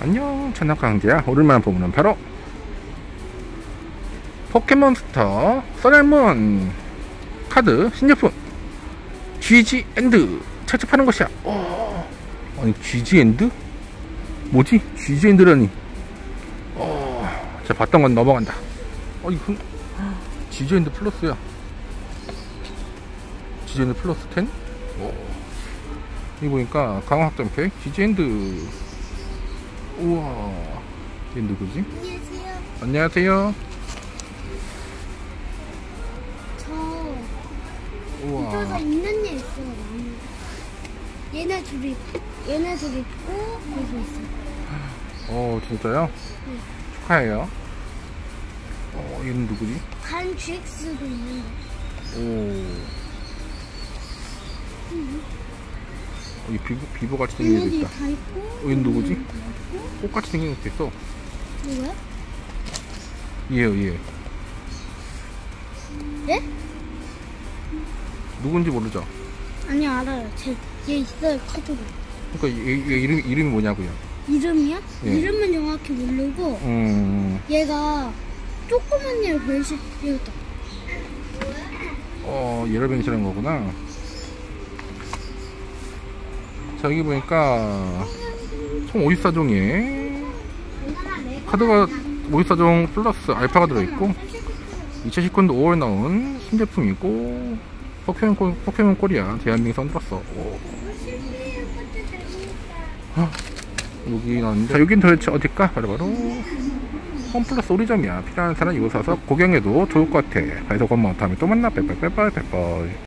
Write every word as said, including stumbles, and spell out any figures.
안녕, 천하강재야. 오랜만에 보면 바로 포켓몬스터 써렐몬 카드 신제품 지지엔드 채집하는 것이야. 어, 아니 지지엔드? 뭐지? 지지엔드라니. 어, 제가 봤던 건 넘어간다. 어, 이건 지지엔드 플러스야. 지지엔드 플러스 텐? 오. 여기 보니까 강화 확장팩 지지엔드. 우와, 얘 누구지? 안녕하세요. 안녕하세요. 저 우와. 붙어서 있는 애 있어요. 나무. 얘네 둘이 얘네 둘이 있고 여기 있어요. 어, 진짜요? 네. 축하해요. 어, 얘는 누구지? 간 지엑스도 있는데. 오. 이 비보, 비보 같이 생긴 애도 얘네들이 있다. 다 있고. 어, 얘는 누구지? 다 있고. 꽃같이 생긴 것도 있어. 누구야? 얘요, 얘. 예? 누군지 모르죠? 아니 알아요. 제, 얘 있어요 카드로. 그러니까 얘, 얘 이름, 이름이 뭐냐고요? 이름이야? 예. 이름은 정확히 모르고 음, 얘가 조그만 얘를 변신했다. 어, 얘를 변신한 거구나. 자, 여기 보니까 총 오십사 종의 카드가 오십사 종 플러스 알파가 들어있고 이천십구 년도 오월 나온 신제품이고 포켓몬, 코, 포켓몬 코리아 대한민국에서 만들었어. 오. 아, 여기 나왔는데, 자, 여긴 도대체 어딜까? 바로바로 홈플러스 오리점이야. 필요한 사람 이곳 와서 구경해도 좋을 것 같아. 그래서 고마워. 다음에 또 만나. 빼빼빼빼 빼빼.